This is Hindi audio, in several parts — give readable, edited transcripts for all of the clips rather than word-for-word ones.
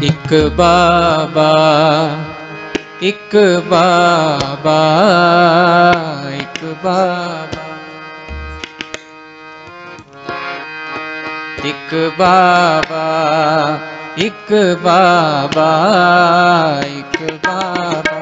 एक बाबा एक बाबा एक बाबा एक बाबा एक बाबा एक बाबा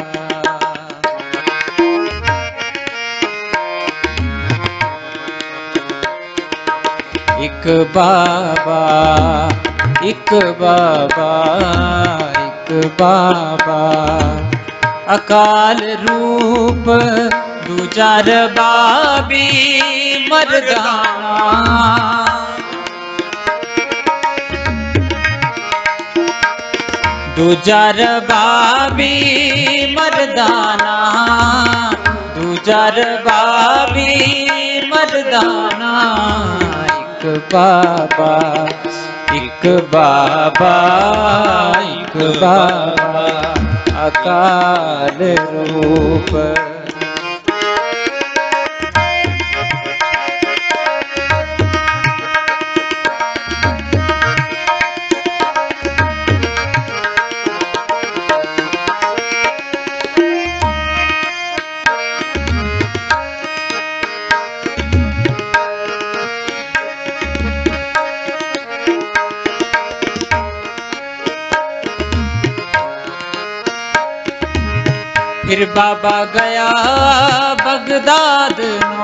एक बाबा एक बाबा एक बाबा अकाल रूप दूजा रबाबी मर्दाना दूजा रबाबी मर्दाना दूजा रबाबी मर्दाना एक बाबा एक बाबा एक बाबा अकाल रूप फिर बाबा गया बगदाद नो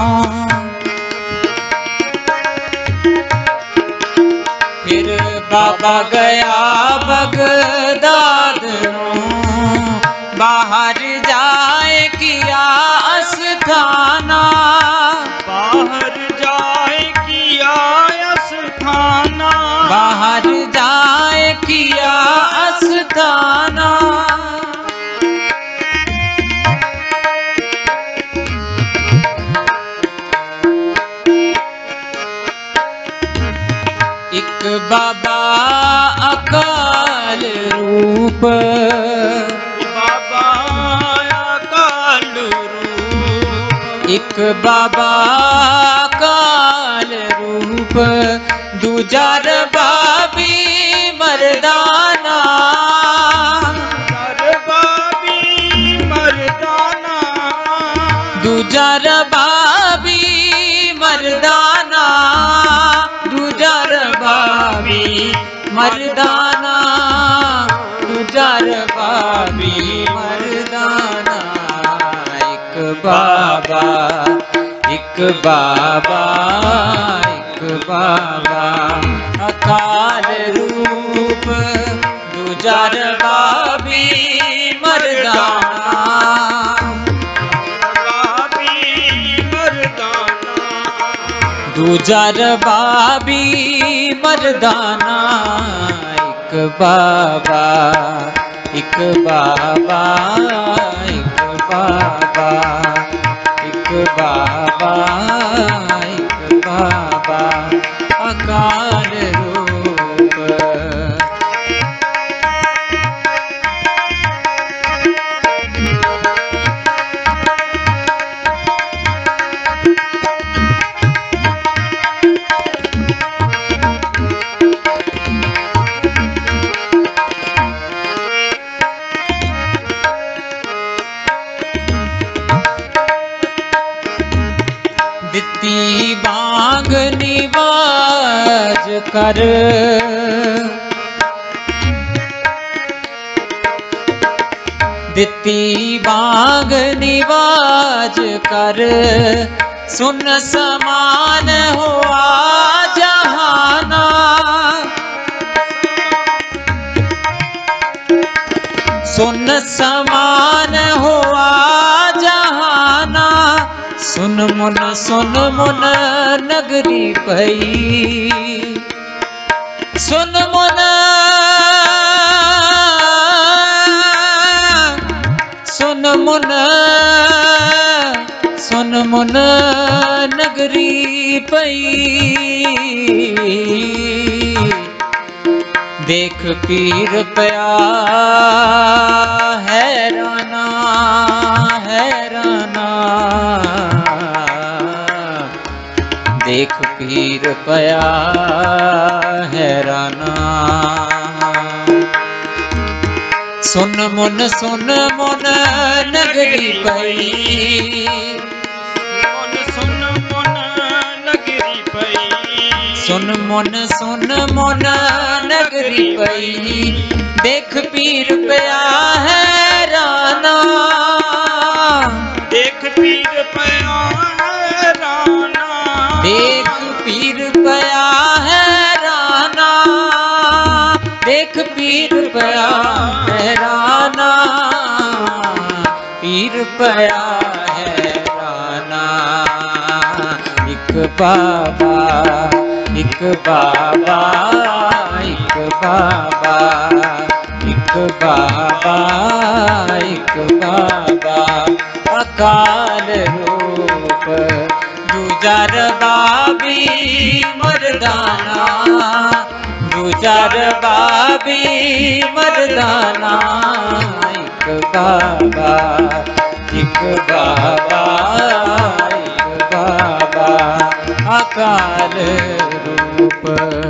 फिर बाबा गया बगदाद नो बाहर जाए किया अस्थाना बाहर जाए किया अस्थाना बाहर जाए किया अस्थाना एक बाबा अकाल रूप बाबा अकाल रूप एक बाबा अकाल रूप दूजा रबाबी मर्दाना रबाबी मर्दाना दूजा रबाबी मर्दाना दूजा रबाबी मर्दाना दूजा रबाबी मर्दाना एक बाबा एक बाबा एक बाबा अकाल रूप दूजा रबाबी मर्दाना दूजा रबाबी मर्दाना एक बाबा एक बाबा एक बाबा एक बाबा एक बाबा अकाल रूप दिती बांग निवाज कर दिती बांग निवाज कर सुन समान हुआ जहाना सुन समान हुआ जहाना सुन मुन नगरी पई सुन मुन सुन मुन नगरी पई देख पीर पया हैराना हैराना देख पीर पया हैराना सुन मुन नगरी पई, सुन मुन नगरी पई, सुन मुन नगरी पई। देख पीर पया है राना, देख पीर पया है राना, देख पीर पया है राना, देख पीर पया है राना, पीर पया है राना। एक बाबा, एक बाबा, एक बाबा, एक बाबा, एक बाबा। अकाल रूप गुजर बाबी मर्दाना, गुजर बाबी मर्दाना। एक बाबा, एक बाबा, एक बाबा। अकाल रूप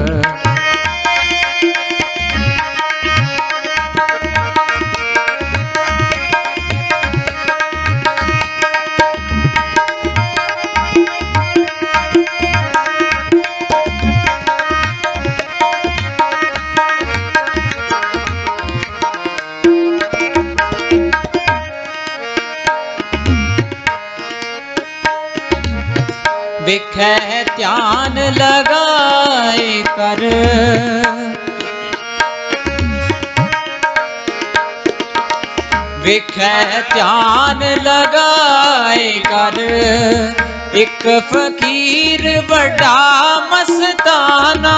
विखे ध्यान लगाए कर, विखे ध्यान लगाए कर। एक फकीर बड़ा मस्ताना,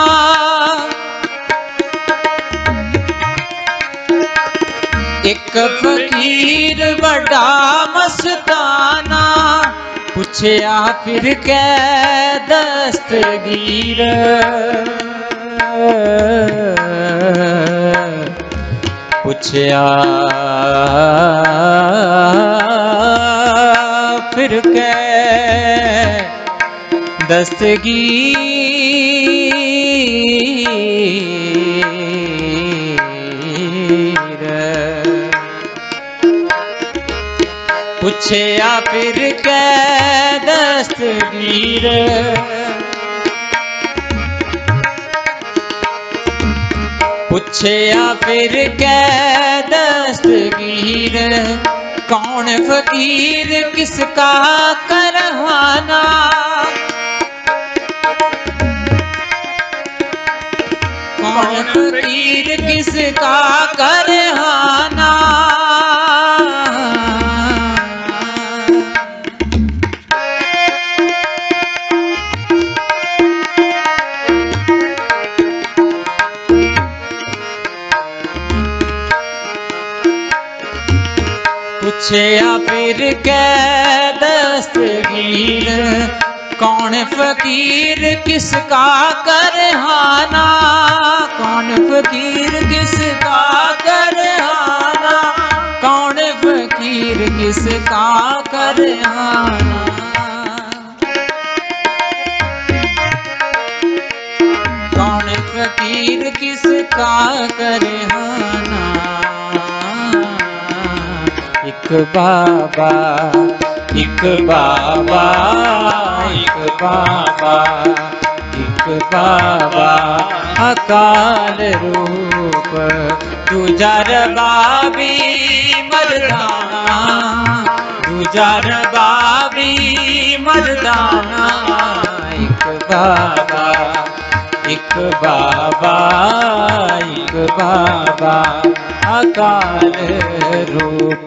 एक फकीर बड़ा मस्ताना। पूछया फिर कै दस्तगीर, पूछया फिर कै दस्तगीर। पूछया फिर कै दस्तगीर, पूछया फिर कै दस्तगीर। कौन फकीर किसका करहाना, कौन फकीर किसका करहाना। पूछया फिर कै दस्तगीर। कौन फकीर किसका करहाना, कौन फकीर किसका करहाना, कौन फकीर किसका करहाना। कौन फकीर किसका करहाना। एक बाबा, एक बाबा, एक बाबा, एक बाबा। अकाल रूप गुजर बाबी मर्दाना, गुजर बाबी मर्दाना। एक बाबा, एक बाबा, एक बाबा। अकाल रूप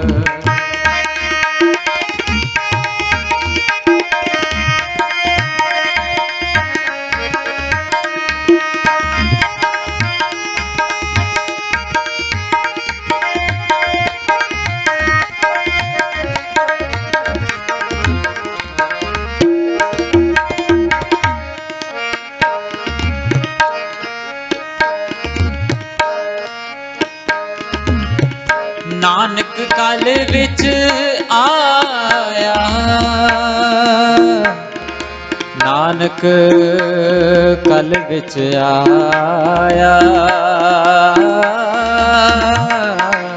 नानक कल विच आया, नानक कल विच आया।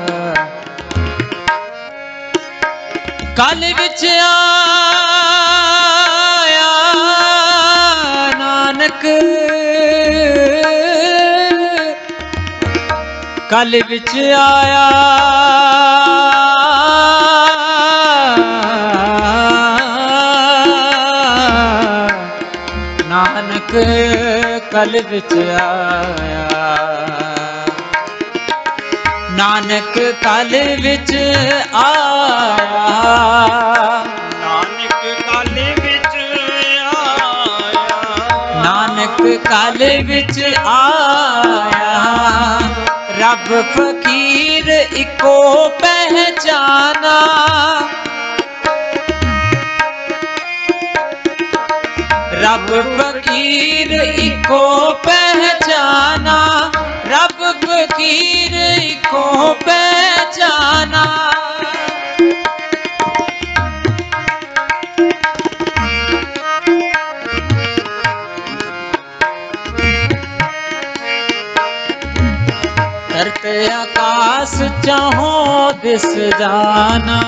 कल विच आया नानक कल विच आया नानक कल विच आया नानक कल विच आया नानक कल विच आया रब फकीर इको पहचाना रब फकीर इको पहचाना रब फकीर इको पहचाना करते आकाश चाहो दिस जाना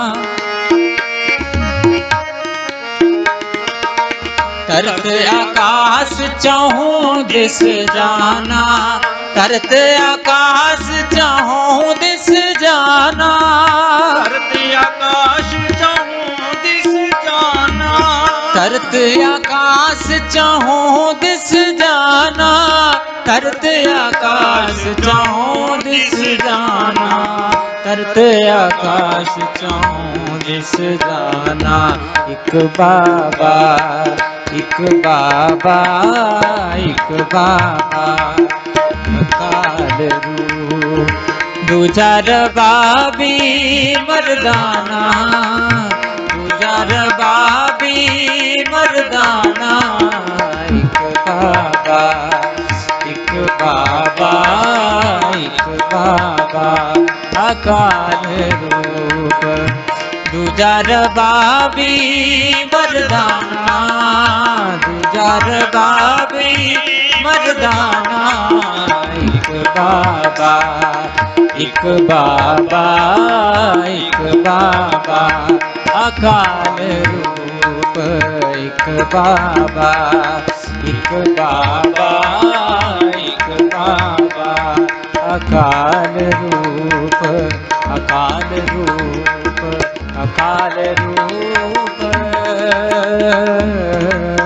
करते आकाश चाहूं दिस जाना करते आकाश चाहूं दिस जाना करते आकाश चाहूं दिस जाना करते आकाश चाहूं दिस जाना करते आकाश चाहूं दिस जाना करते आकाश चाहूं दिस जाना एक बाबा एक बाबा एक बाबा अकाल रूप दूजा रबाबी मर्दाना दूजा रबाबी मर्दाना एक बाबा एक बाबा एक बाबा अकाल रूप दूजा रबाबी मर्दाना दूजा रबाबी मर्दाना एक बाबा एक बाबा एक बाबा अकाल रूप एक बाबा एक बाबा एक बाबा अकाल रूप अकाल रूप अकाल रूप